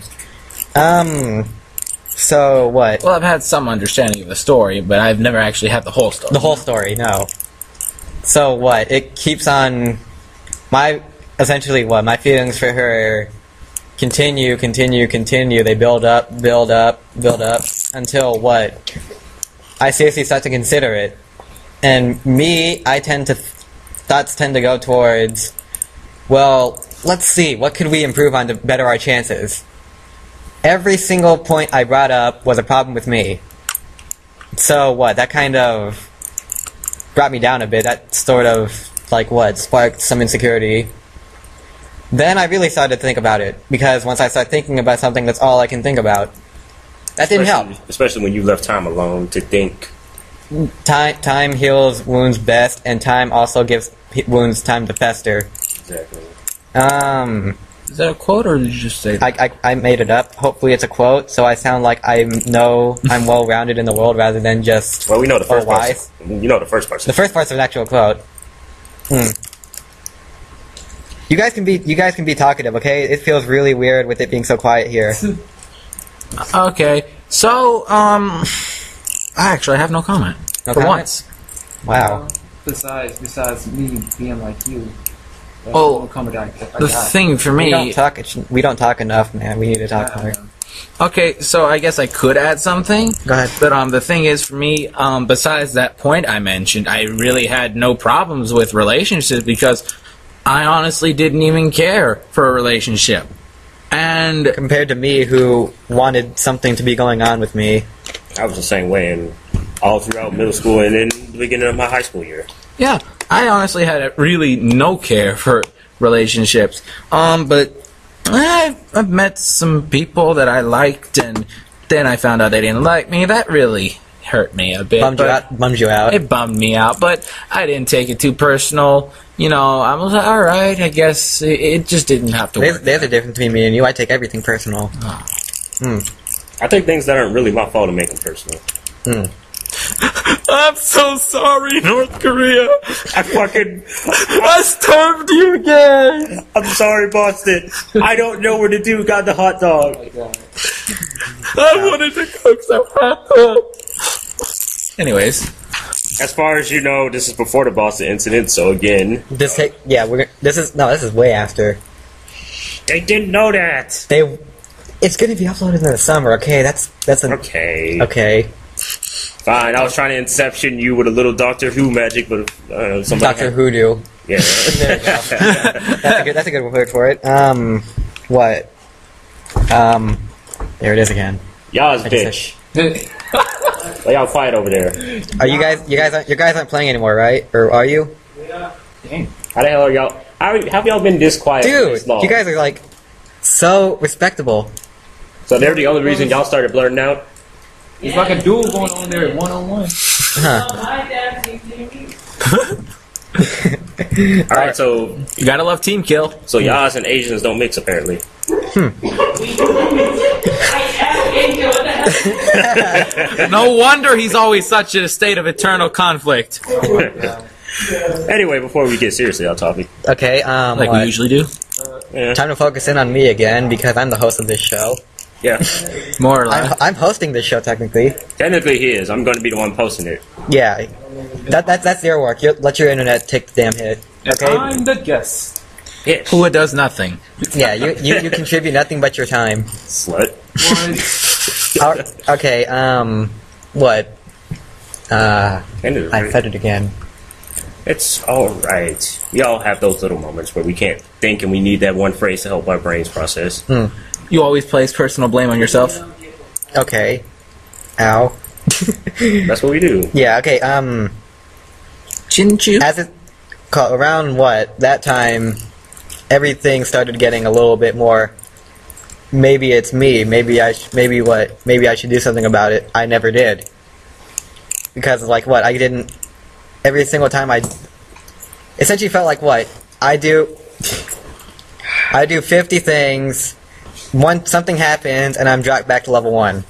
So, what? Well, I've had some understanding of the story, but I've never actually had the whole story. The whole story, no. So, what? It keeps on... Essentially, what? My feelings for her continue. They build up, until, what? I seriously start to consider it. And me, thoughts tend to go towards, well, let's see, what could we improve on to better our chances? Every single point I brought up was a problem with me. So what, that kind of brought me down a bit. That sort of, like what, sparked some insecurity. Then I really started to think about it, because once I start thinking about something, that's all I can think about. That didn't help. Especially when you left time alone to think. Time heals wounds best, and time also gives wounds time to fester. Exactly. Is that a quote, or did you just say that? I made it up. Hopefully it's a quote, so I sound like I'm well-rounded in the world rather than just Well, we know the first wise. part. You know the first part. The first part's an actual quote. You guys can be talkative, okay? It feels really weird with it being so quiet here. Okay, so, I actually have no comment. No for comment? once. Wow. besides me being like you? Well, the thing for me, we don't talk enough, man. We need to talk more. Okay, so I guess I could add something. Go ahead. But the thing is, for me, besides that point I mentioned, I really had no problems with relationships because I honestly didn't even care for a relationship. And compared to me, who wanted something to be going on with me, I was the same way, and all throughout middle school and then the beginning of my high school year. Yeah, I honestly had really no care for relationships. But I've met some people that I liked, and then I found out they didn't like me. That really hurt me a bit. Bummed you out. It bummed me out, but I didn't take it too personal. You know, I was like, all right, I guess it just didn't have to work. There's a difference between me and you. I take everything personal. I take things that aren't really my fault and make them personal. I'm so sorry, North Korea. I starved you again. I'm sorry, Boston. I don't know where the dude got the hot dog. I wanted to cook some hot dog. Anyways, as far as you know, this is before the Boston incident. So again, this is way after. They didn't know that. It's going to be uploaded in the summer. Okay, that's okay. Okay. Fine. I was trying to inception you with a little Doctor Who magic, but Doctor Hoodoo. Yeah. There you go. That's a good word for it. What? There it is again. Y'all's bitch. Well, y'all quiet over there. Are you guys aren't playing anymore, right? Or are you? Dang. How the hell are y'all? How have y'all been this quiet? Dude, this long? You guys are like so respectable. So they're the only reason y'all started blurting out? It's like a duel going on there, one-on-one. Alright, so you gotta love team kill. So y'all and Asians don't mix, apparently. No wonder he's always such in a state of eternal conflict. Anyway, before we get seriously on topic. Okay, like we usually do. Time to focus in on me again because I'm the host of this show. Yeah. More or less. I'm hosting this show technically. Technically he is. I'm going to be the one posting it. Yeah. That's your work. Let your internet take the damn hit. Okay? I'm the guest. Bitch. Who does nothing. Yeah, you contribute nothing but your time. Slut. Okay, what? I said it again. It's alright. We all have those little moments where we can't think and we need that one phrase to help our brains process. You always place personal blame on yourself? Okay. Ow. That's what we do. Yeah, okay, Shouldn't you? As it... Around what? That time, everything started getting a little bit more... Maybe it's me. Maybe I should do something about it. I never did. Because, like, what? I didn't... Every single time I... Essentially felt like, what? I do 50 things... Something happens, and I'm dropped back to level 1.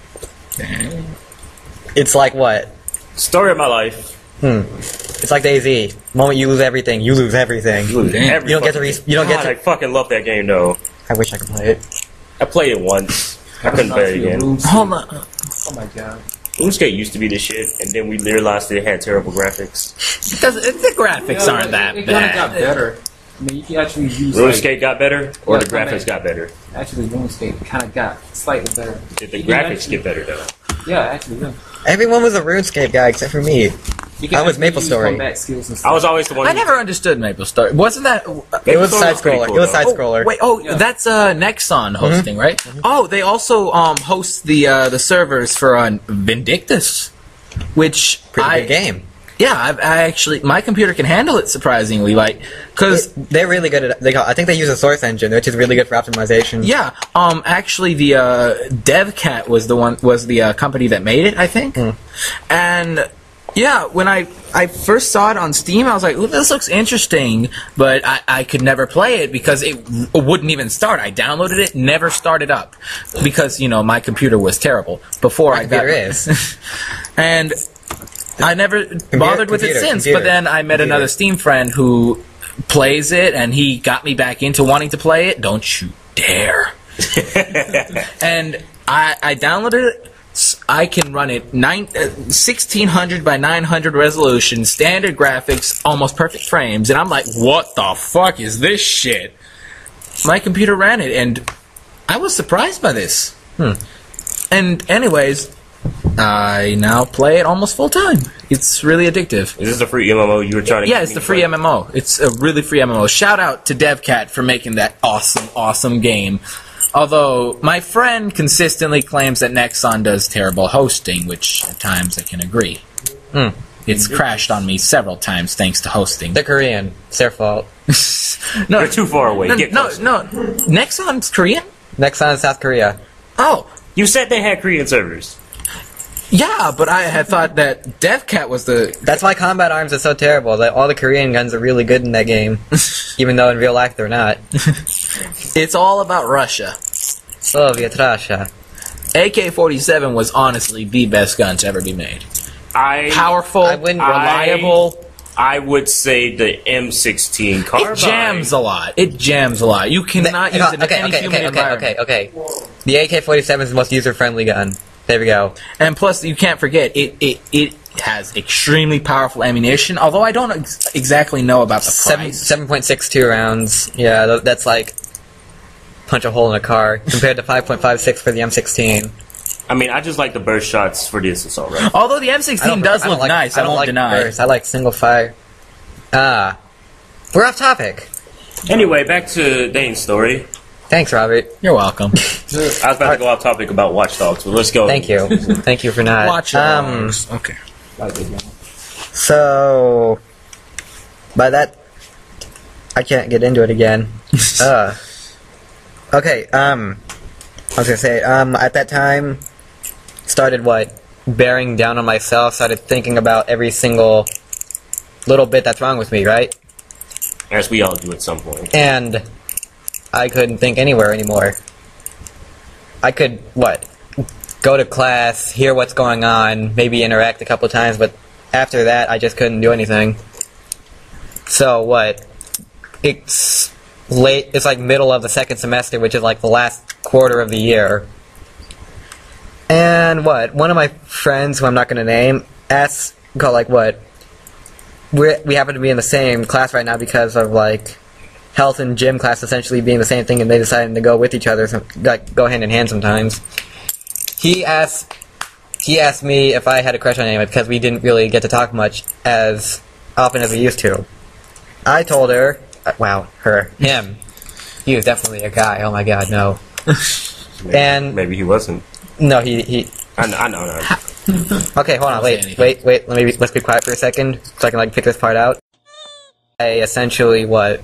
It's like what? Story of my life. It's like DayZ. The moment you lose everything, you lose everything. You don't get to. I fucking love that game though. I wish I could play it. I played it once. I couldn't play it again. Hold on. Oh my god. RuneScape used to be the shit, and then we realized it had terrible graphics. The graphics aren't that it bad. It got better. I mean, you can actually use RuneScape got better, or the graphics got better? Actually, RuneScape kind of got slightly better. Did the graphics get better though? Yeah, actually, yeah. Everyone was a RuneScape guy except for me. I was MapleStory. I was always the one. I never understood MapleStory. Wasn't that? It was side scroller. Cool, it was side scroller. Wait, that's Nexon hosting, right? Oh, they also host the servers for Vindictus, which pretty good game. Yeah, I actually my computer can handle it surprisingly, like because they're really good at. I think they use a source engine, which is really good for optimization. Yeah, actually the DevCat was the company that made it, I think, and. Yeah, when I first saw it on Steam, I was like, ooh, this looks interesting, but I could never play it because it wouldn't even start. I downloaded it, never started up, because, my computer was terrible before I got it. And I never bothered with it since, but then I met another Steam friend who plays it, and he got me back into wanting to play it. Don't you dare. And I downloaded it. I can run it 1600 by 900 resolution, standard graphics, almost perfect frames, and I'm like, what the fuck is this shit? My computer ran it, and I was surprised by this. And anyways, I now play it almost full time. It's really addictive. Is this the free MMO you were trying to? Yeah, it's the free MMO. It's a really free MMO. Shout out to DevCat for making that awesome game. Although my friend consistently claims that Nexon does terrible hosting, which at times I can agree. It's crashed on me several times thanks to hosting. They're Korean. It's their fault. No, they're too far away. No, Nexon's Korean? Nexon is South Korea. Oh, you said they had Korean servers. yeah, but I had thought that DevCat was the... That's why Combat Arms is so terrible. That all the Korean guns are really good in that game, even though in real life they're not. It's all about Russia. Soviet Russia. AK-47 was honestly the best gun to ever be made. Powerful, reliable. I would say the M16 carbine. It jams a lot. You cannot use it in any human environment. Okay. The AK-47 is the most user-friendly gun. There we go. And plus, you can't forget, it has extremely powerful ammunition, although I don't exactly know about the price. 7.62 rounds. Yeah, that's like punch a hole in a car, compared to 5.56 for the M16. I mean, I just like the burst shots for this assault rifle. Although the M16 does look nice, I don't deny. Burst. I like single fire. We're off topic. Anyway, back to Dane's story. Thanks, Robert. You're welcome. I was about to go off topic about Watch Dogs, but let's go. Thank you. Thank you for not. Watch Dogs. Okay. So, by that, I can't get into it again. Okay, I was gonna say, at that time, started bearing down on myself, started thinking about every single little bit that's wrong with me, right? As we all do at some point. And I couldn't think anywhere anymore. I could, go to class, hear what's going on, maybe interact a couple times, but after that, I just couldn't do anything. So, it's late, it's like middle of the second semester, which is like the last quarter of the year. And one of my friends, who I'm not going to name, we happen to be in the same class right now because of health and gym class essentially being the same thing, and they decided to go with each other, so, go hand in hand sometimes. He asked me if I had a crush on anyone because we didn't really get to talk much as often as we used to. I told her, him. He was definitely a guy. Oh my god, no. Maybe he wasn't. No, he. I know. Okay, hold on, wait. Let's be quiet for a second so I can pick this part out. I essentially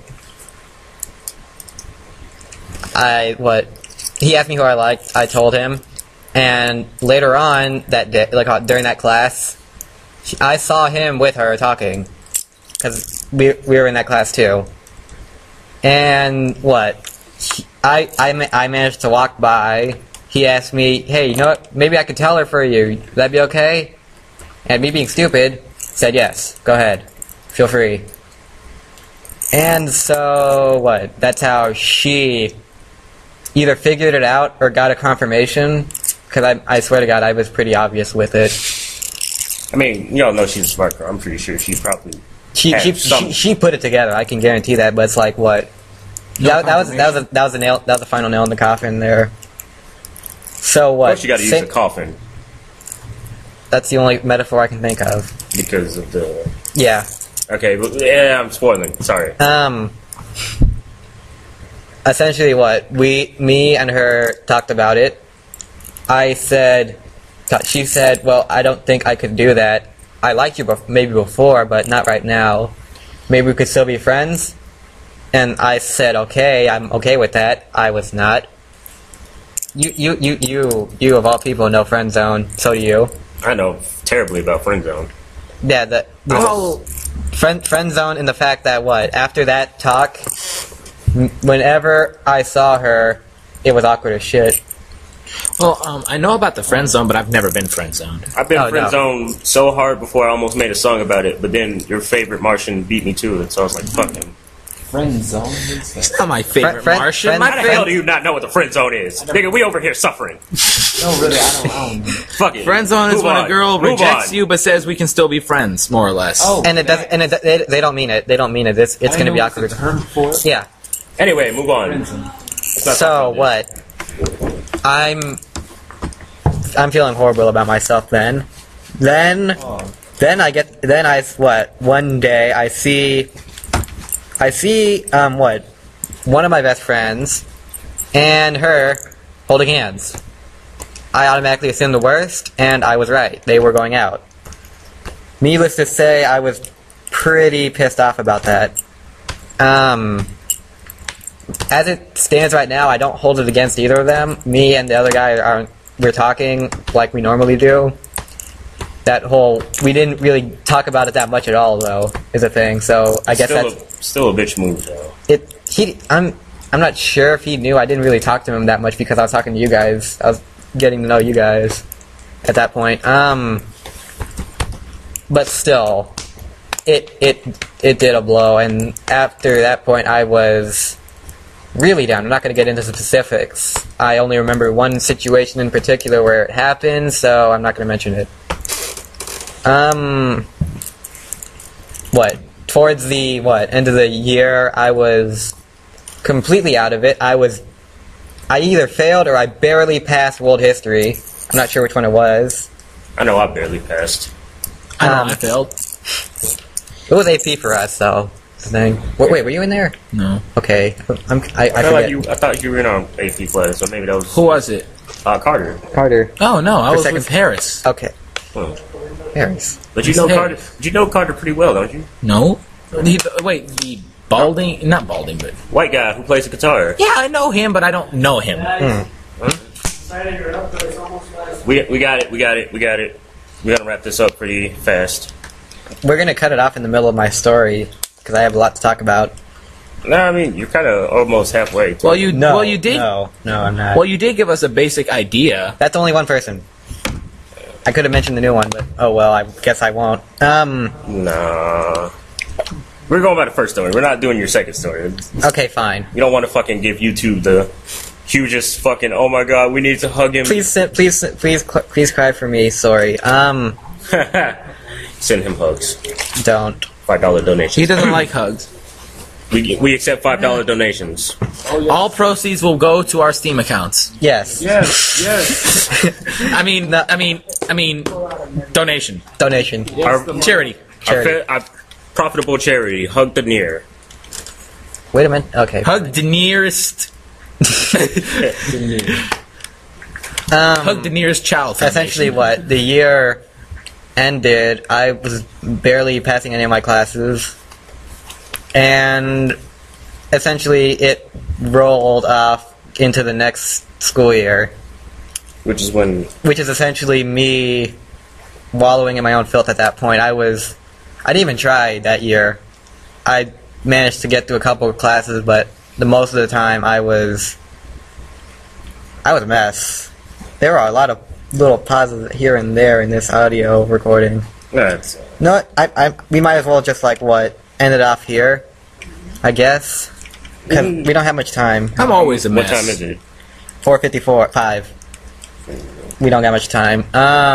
he asked me who I liked. I told him, and later on that day, during that class, I saw him with her talking, because we were in that class too. And I managed to walk by. He asked me, hey, you know what, maybe I could tell her for you. Would that be okay? And me being stupid, said yes, go ahead. Feel free. And so, that's how she either figured it out or got a confirmation, because I swear to God, I was pretty obvious with it. I mean, you all know she's a smart girl. I'm pretty sure she probably She put it together, I can guarantee that, but it's that was the final nail in the coffin there. So Well, she got to use a coffin. That's the only metaphor I can think of. Because of the... Yeah. Okay, but yeah, I'm spoiling. Sorry. Essentially me and her talked about it. She said, well, I don't think I could do that. I liked you maybe before, but not right now. Maybe we could still be friends? And I said, okay, I'm okay with that. I was not. You of all people know friend zone. So do you. I know terribly about friend zone. Yeah, the whole friend zone in the fact that after that talk, whenever I saw her, it was awkward as shit. Well, I know about the friend zone, but I've never been friend zoned. I've been friend zoned so hard before I almost made a song about it, but then your favorite Martian beat me to it, so I was like, fuck him. friend zone. It's not my favorite Friend- Martian. friend- My How the hell do you not know what the friend zone is? Nigga, we over here suffering. No, really, I don't know. Fuck it. friend zone is Move when on. a girl Move rejects on. you but says we can still be friends, more or less. Oh, And it does, and they don't mean it. They don't mean it. It's going to be awkward. Term for it. Yeah. Anyway, move on. Friend zone. Let's not So talk about what? I'm feeling horrible about myself. Then one day I see one of my best friends and her holding hands. I automatically assumed the worst, and I was right. They were going out. Needless to say, I was pretty pissed off about that. As it stands right now, I don't hold it against either of them. Me and the other guy we're talking like we normally do. We didn't really talk about it that much at all, though, is a thing. So I guess still a bitch move though. I'm not sure if he knew. I didn't really talk to him that much because I was talking to you guys. I was getting to know you guys at that point. But still, it did a blow, and after that point, I was really down. I'm not going to get into specifics. I only remember one situation in particular where it happened, so I'm not going to mention it. Towards the end of the year, I was completely out of it. I either failed or I barely passed world history. I'm not sure which one it was. I know I barely passed. I know I failed. It was AP for us, though. I think. Wait, were you in there? No. Okay, I forget. I thought you were in our AP class, so maybe that was Who was it? Carter. Carter. Oh no, I For was second- with Harris. Okay, Oh. Harris. But you know Hey. Carter. You know Carter pretty well, don't you? No. The balding, not balding, but White guy who plays the guitar. yeah, I know him, but I don't know him. We got it. We're gonna wrap this up pretty fast. We're gonna cut it off in the middle of my story because I have a lot to talk about. No, I mean you're kind of almost halfway. Well, you No, did. No, I'm not. Well, you did give us a basic idea. That's only one person. I could have mentioned the new one, but oh well. I guess I won't. Nah. We're going by the first story. We're not doing your second story. Okay, fine. You don't want to fucking give YouTube the hugest fucking. Oh my god, we need to hug him. Please cry for me. Sorry. Send him hugs. Don't. $5 donations. He doesn't like hugs. We accept $5 donations. All proceeds will go to our Steam accounts. Yes. Yes. I mean, donation, Donation. Our charity. Charity. our profitable charity. Hug the near. Wait a minute. Okay. Hug the nearest. Hug the nearest child. Essentially, Foundation. the year ended, I was barely passing any of my classes, and essentially it rolled off into the next school year, Which is essentially me wallowing in my own filth at that point. I didn't even try that year. I managed to get through a couple of classes, but the most of the time I was a mess. There were a lot of little pauses here and there in this audio recording. That's No, we might as well just end it off here, I guess, because we don't have much time. I'm always a what mess. time is it? 4:54, We don't got much time.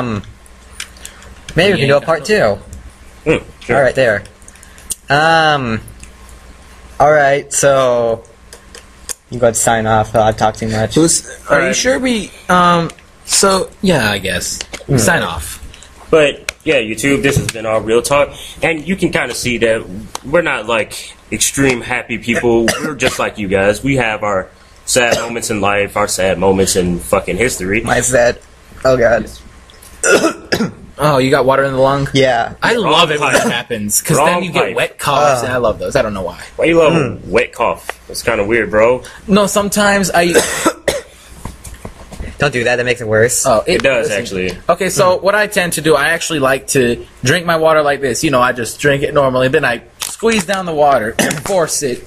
Maybe we can do a part 2. Sure. All right, there. All right, so you go ahead and sign off. I've talked too much. Are you Alright. sure we? So yeah, I guess. Sign off. But yeah, YouTube, this has been our real talk, and you can kind of see that we're not like extreme happy people. We're just like you guys. We have our sad moments in life, our sad moments in fucking history. My sad. Oh god. Oh, you got water in the lung? Yeah. I love it when pipe. that happens because Wrong then you get pipe. wet coughs, and I love those. I don't know why. Why you love a wet cough? That's kind of weird, bro. No, sometimes I. Don't do that. That makes it worse. Oh, It does actually. Okay, so what I tend to do, I actually like to drink my water like this. You know, I just drink it normally, then I squeeze down the water and force it.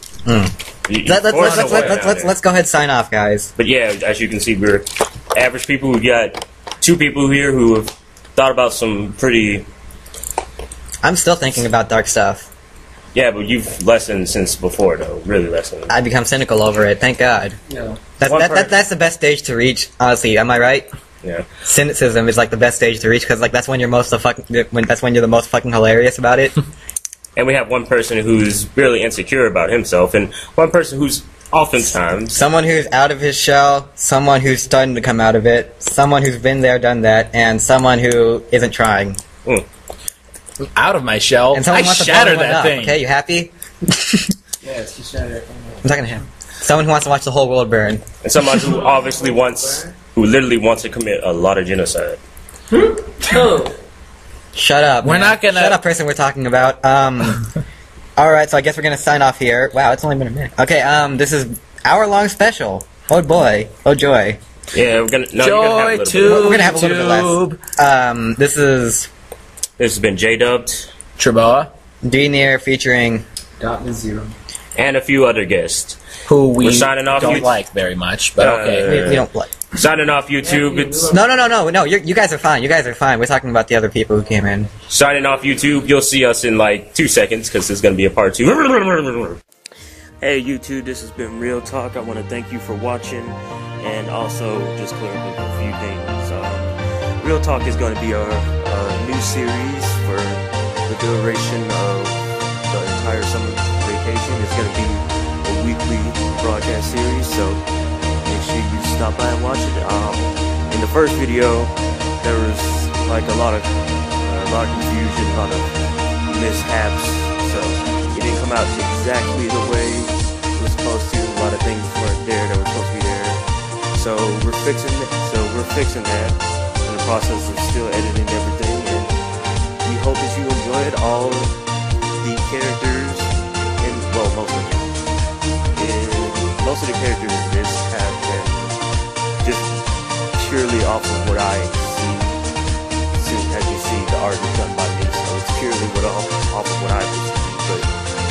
Let's go ahead and sign off, guys. But yeah, as you can see, we're average people. We got 2 people here who have thought about some pretty. I'm still thinking about dark stuff. Yeah, but you've lessened since before, though. Really lessened. I become cynical over it. Thank God. Yeah. That's the best stage to reach. Honestly, am I right? Yeah. Cynicism is like the best stage to reach because like that's when you're that's when you're the most fucking hilarious about it. And we have one person who's really insecure about himself, and one person who's oftentimes Someone who's out of his shell, someone who's starting to come out of it, someone who's been there, done that, and someone who isn't trying. Out of my shell. And someone I wants to shattered blow one that up. thing. Okay, you happy? Yes, he shattered it. I'm talking to him. Someone who wants to watch the whole world burn. and someone who obviously who literally wants to commit a lot of genocide. Oh. Shut up. We're man. not gonna- Shut up, person we're talking about. Alright, so I guess we're gonna sign off here. Wow, it's only been a minute. Okay, this is hour-long special. Oh boy. Oh joy. Yeah, we're gonna. No, Joy you're gonna have a little to bit. We're gonna have a little bit less. This is This has been J-Dubbed TRIBOA, DKnuerr featuring... Dotmin 0. and a few other guests. who we We're signing off, don't you- like very much, but okay. We don't like... Signing off YouTube. It's No, you guys are fine. You guys are fine. We're talking about the other people who came in. signing off YouTube. You'll see us in like 2 seconds because there's gonna be a part 2. Hey YouTube, this has been Real Talk. I want to thank you for watching and also just clear up a few things. Real Talk is going to be our new series for the duration of the entire summer vacation. It's going to be a weekly broadcast series, so make sure you stop by and watch it. In the first video, there was like a lot of confusion, a lot of mishaps, so it didn't come out exactly the way it was supposed to. A lot of things weren't there that were supposed to be there. So we're fixing that in the process of still editing everything, and we hope that you enjoy it. All the characters and most of the characters in this have been just purely off of what I see. Since, as you see, the art is done by me, so it's purely off of what I see. But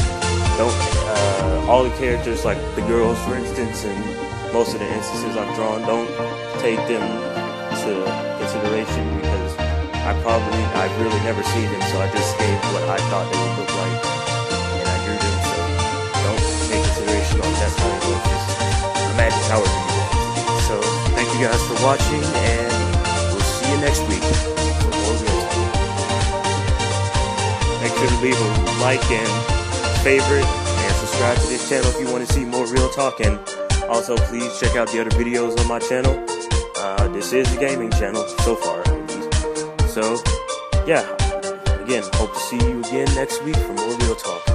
don't all the characters, like the girls, for instance, and most of the instances I've drawn, don't take them to consideration because I've really never seen them, so I just gave what I thought they would look like, and I drew them. So don't take consideration on that's how it looks. Just imagine how it would be. So thank you guys for watching, and we'll see you next week for more Real Talk. Make sure to leave a like and favorite and subscribe to this channel if you want to see more Real Talk, and also please check out the other videos on my channel. This is the gaming channel so far, at least. So yeah, again, hope to see you again next week for more Real Talk.